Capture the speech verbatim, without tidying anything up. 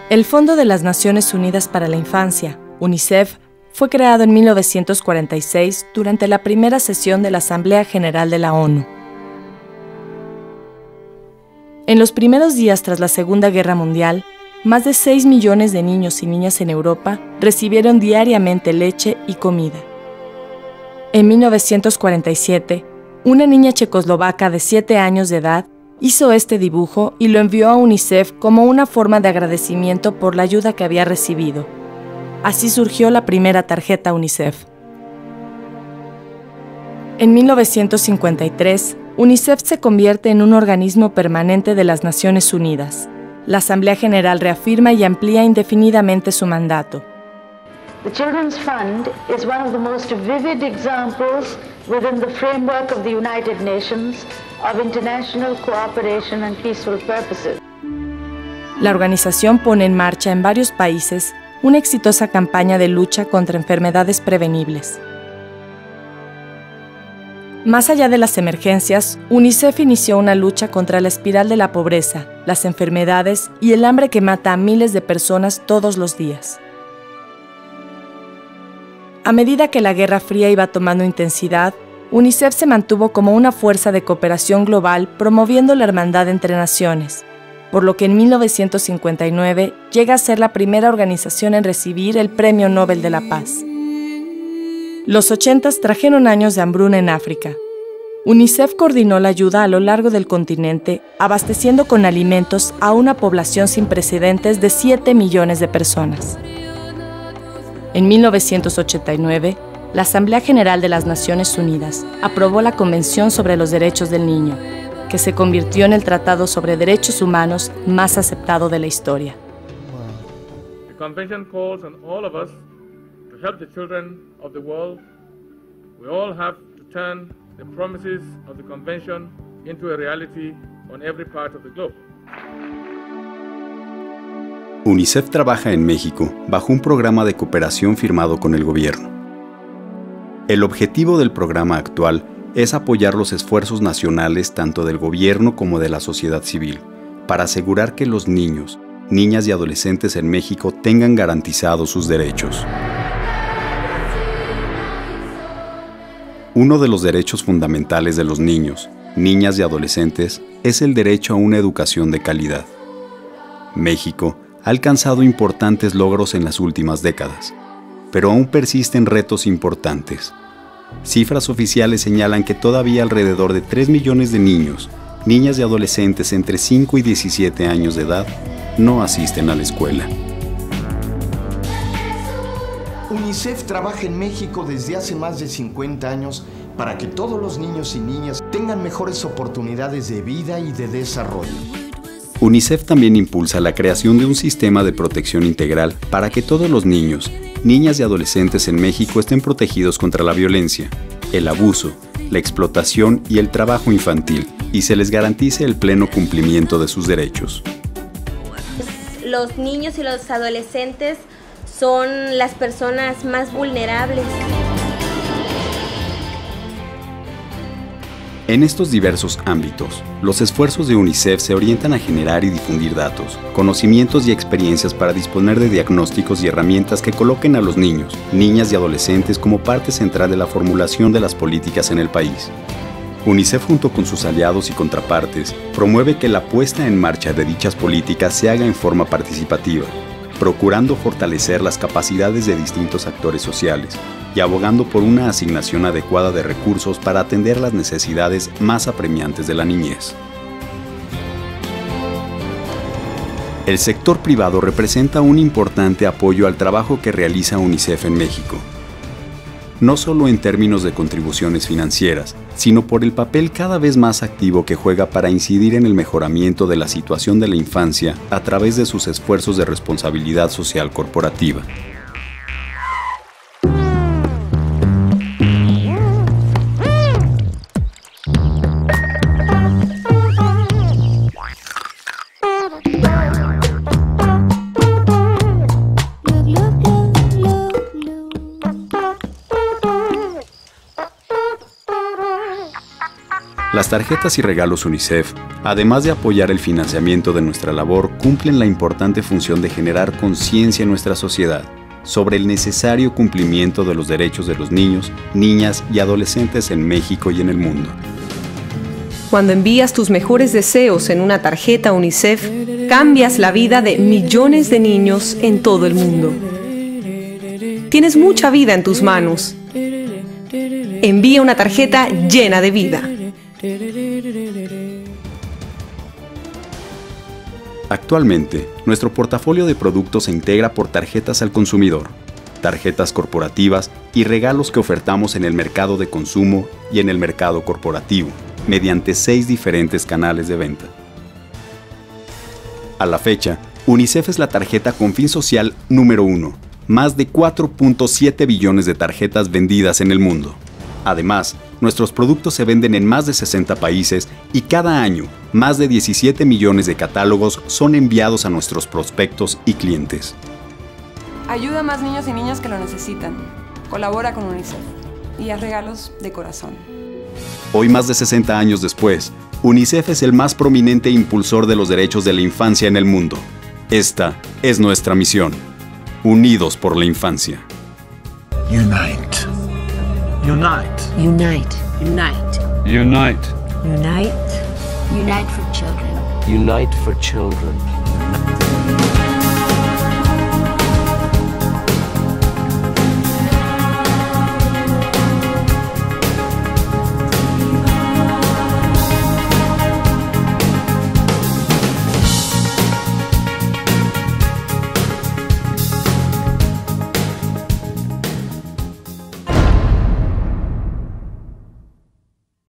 El Fondo de las Naciones Unidas para la Infancia, UNICEF, fue creado en mil novecientos cuarenta y seis durante la primera sesión de la Asamblea General de la ONU. En los primeros días tras la Segunda Guerra Mundial, más de seis millones de niños y niñas en Europa recibieron diariamente leche y comida. En mil novecientos cuarenta y siete, una niña checoslovaca de siete años de edad hizo este dibujo y lo envió a UNICEF como una forma de agradecimiento por la ayuda que había recibido. Así surgió la primera tarjeta UNICEF. En mil novecientos cincuenta y tres, UNICEF se convierte en un organismo permanente de las Naciones Unidas. La Asamblea General reafirma y amplía indefinidamente su mandato. The Children's Fund is one of the most vivid examples within the framework of the United Nations of international cooperation and peaceful purposes. La organización pone en marcha en varios países una exitosa campaña de lucha contra enfermedades prevenibles. Más allá de las emergencias, UNICEF inició una lucha contra la espiral de la pobreza, las enfermedades y el hambre que mata a miles de personas todos los días. A medida que la Guerra Fría iba tomando intensidad, UNICEF se mantuvo como una fuerza de cooperación global promoviendo la hermandad entre naciones, por lo que en mil novecientos cincuenta y nueve llega a ser la primera organización en recibir el Premio Nobel de la Paz. Los ochentas trajeron años de hambruna en África. UNICEF coordinó la ayuda a lo largo del continente, abasteciendo con alimentos a una población sin precedentes de siete millones de personas. En mil novecientos ochenta y nueve, la Asamblea General de las Naciones Unidas aprobó la Convención sobre los Derechos del Niño, que se convirtió en el tratado sobre derechos humanos más aceptado de la historia. The Convention calls on all of us to help the children of the world. We all have to turn the promises of the Convention into a reality on every part of the globe. UNICEF trabaja en México bajo un programa de cooperación firmado con el gobierno. El objetivo del programa actual es apoyar los esfuerzos nacionales tanto del gobierno como de la sociedad civil, para asegurar que los niños, niñas y adolescentes en México tengan garantizados sus derechos. Uno de los derechos fundamentales de los niños, niñas y adolescentes es el derecho a una educación de calidad. México ha alcanzado importantes logros en las últimas décadas, pero aún persisten retos importantes. Cifras oficiales señalan que todavía alrededor de tres millones de niños, niñas y adolescentes entre cinco y diecisiete años de edad no asisten a la escuela. UNICEF trabaja en México desde hace más de cincuenta años para que todos los niños y niñas tengan mejores oportunidades de vida y de desarrollo. UNICEF también impulsa la creación de un sistema de protección integral para que todos los niños, niñas y adolescentes en México estén protegidos contra la violencia, el abuso, la explotación y el trabajo infantil, y se les garantice el pleno cumplimiento de sus derechos. Los niños y los adolescentes son las personas más vulnerables. En estos diversos ámbitos, los esfuerzos de UNICEF se orientan a generar y difundir datos, conocimientos y experiencias para disponer de diagnósticos y herramientas que coloquen a los niños, niñas y adolescentes como parte central de la formulación de las políticas en el país. UNICEF, junto con sus aliados y contrapartes, promueve que la puesta en marcha de dichas políticas se haga en forma participativa, procurando fortalecer las capacidades de distintos actores sociales y abogando por una asignación adecuada de recursos para atender las necesidades más apremiantes de la niñez. El sector privado representa un importante apoyo al trabajo que realiza UNICEF en México, no solo en términos de contribuciones financieras, sino por el papel cada vez más activo que juega para incidir en el mejoramiento de la situación de la infancia a través de sus esfuerzos de responsabilidad social corporativa. Las tarjetas y regalos UNICEF, además de apoyar el financiamiento de nuestra labor, cumplen la importante función de generar conciencia en nuestra sociedad sobre el necesario cumplimiento de los derechos de los niños, niñas y adolescentes en México y en el mundo. Cuando envías tus mejores deseos en una tarjeta UNICEF, cambias la vida de millones de niños en todo el mundo. Tienes mucha vida en tus manos. Envía una tarjeta llena de vida. Actualmente, nuestro portafolio de productos se integra por tarjetas al consumidor, tarjetas corporativas y regalos que ofertamos en el mercado de consumo y en el mercado corporativo, mediante seis diferentes canales de venta. A la fecha, UNICEF es la tarjeta con fin social número uno, más de cuatro punto siete billones de tarjetas vendidas en el mundo. Además, nuestros productos se venden en más de sesenta países y cada año, más de diecisiete millones de catálogos son enviados a nuestros prospectos y clientes. Ayuda a más niños y niñas que lo necesitan. Colabora con UNICEF y haz regalos de corazón. Hoy, más de sesenta años después, UNICEF es el más prominente impulsor de los derechos de la infancia en el mundo. Esta es nuestra misión. Unidos por la infancia. Unite. Unite. Unite. Unite. Unite. Unite. Unite for children. Unite for children.